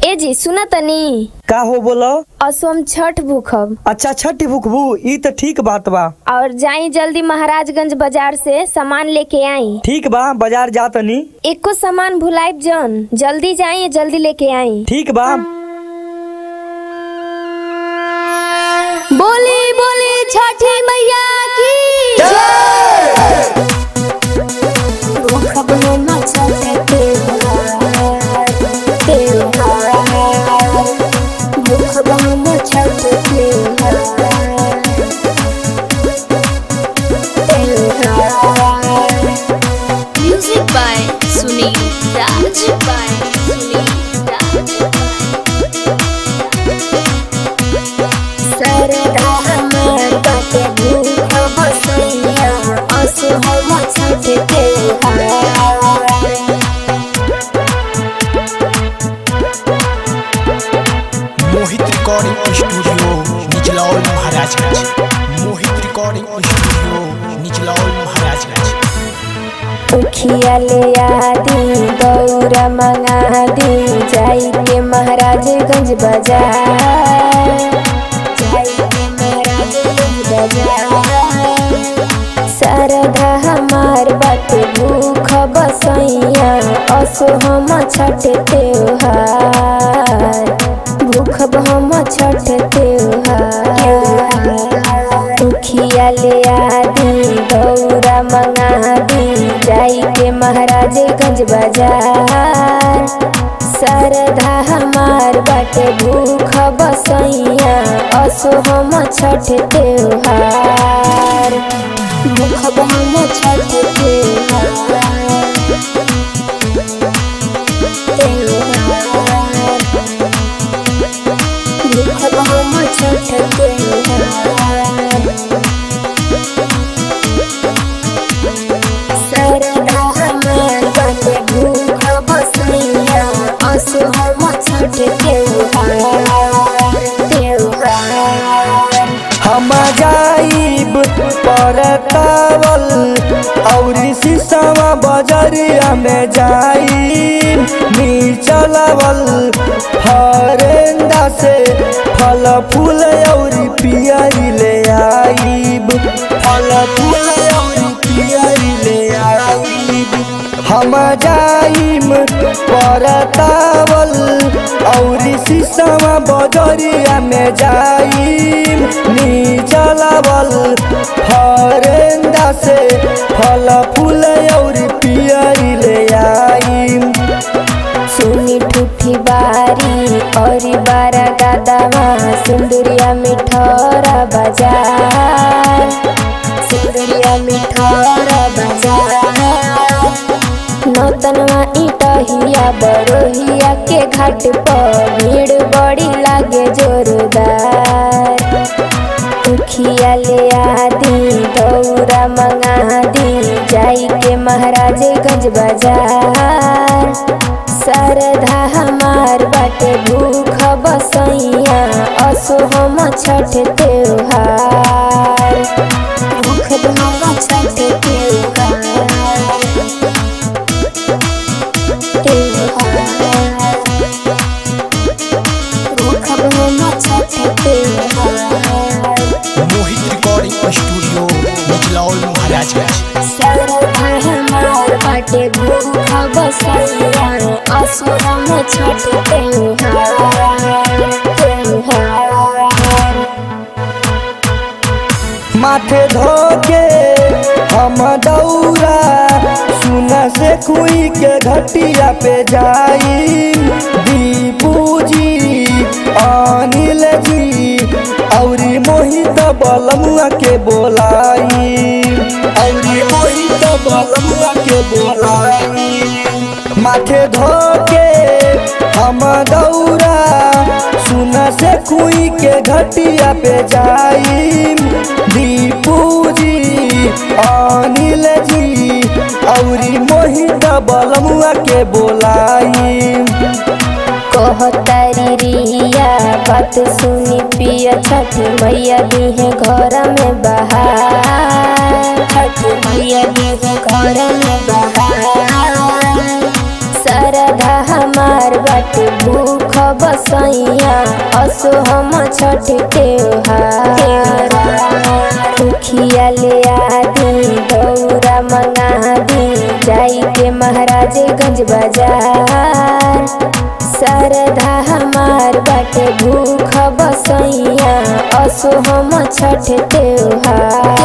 ए जी सुना तनी का हो बोलो। असोम छठ भूखब। अच्छा छठ भूखबू ई तो ठीक बात बा। और जाई जल्दी महाराजगंज बाजार से सामान लेके आई। ठीक बा बाजार जा तनी। एको सामान भुलाइब जन, जल्दी जाई जल्दी लेके आई। ठीक बा। बोली बोली छठी मैया की Music by Sunil Raj. सरदा हमर बाटे भूख बसैया असो हम छठ त्योहार। Mohit recording studio Nichlaul Maharajganj. Mohit recording studio Nichlaul Maharajganj. उखिया ले आदी दौरा मंगा दी जाई के महाराजगंज बाजार। सरदा हमार बाटे भूख बसैया असो हम छठ त्योहार। भूखब हम छठ त्योहार। उखिया ले आदी दौरा मंगा दी जाई के महाराजगंज बाजार। सरदा हमार बाटे भूख बसैया असो हम छठ त्योहार। भूखब हम छठ त्योहार। भूखब हम छठ त्योहार। सरदा हमार बाटे भूख बसैया असो हम छठ त्योहार। हम जाइब परतावल और शीशवा बजरिया में जाइब। नीचलवल हरेंदा से फल फूल और पियरी ले आइब। फल फूल और पियरी ले आइब। हम जाइम परतावल और शीशवा बजरिया में जाइम। नीचलवल हरेंदा से फल फूल और पियरी ले आइम। सुनी ठूठी बारी और बारा गादावा सिंदुरिया मिठौरा बाजार। सिंदुरिया मिठौरा बाजार। नौतनवा इटहिया बरोहिया के घाट पर भीड़ बड़ी लागे जोरदार। उखिया ले आदी दौरा मंगा दी जाई के महाराजगंज बाजार। सरदा हमार बाटे भूख बसैया असो हम छठ त्योहार। भूख हम छठ त्योहार। भूखब हम छठ त्योहार। Mohit recording studio Nichlaul Maharajganj. सरदा हमार बाटे भूख बसैया असो हम छठ त्योहार। माथे धोके हम दौरा सुना से कुई के घटिया पे जाई। दीपू जी अनिल जी और मोहित बलमुआ के बोलाई। और मोहित बलमुआ के बोलाई। माथे धोके हम दौरा सुना से कुई के घटिया पे जाई। दीपू जी अनिल जी और मोहित बलमुआ के बोलाई। कहतारी रिया बात सुनी पिया छठ मैया दी है घर में बहार। छठ मैया दी है घर में बहार। सरधा हमार बाटे भूख बसैया असो हम छठ त्योहार। उखिया ले आदी दौरा मंगा दी जाई के महाराजगंज बाजार। सरधा हमार बाटे भूख बसैया असो हम छठ त्योहार।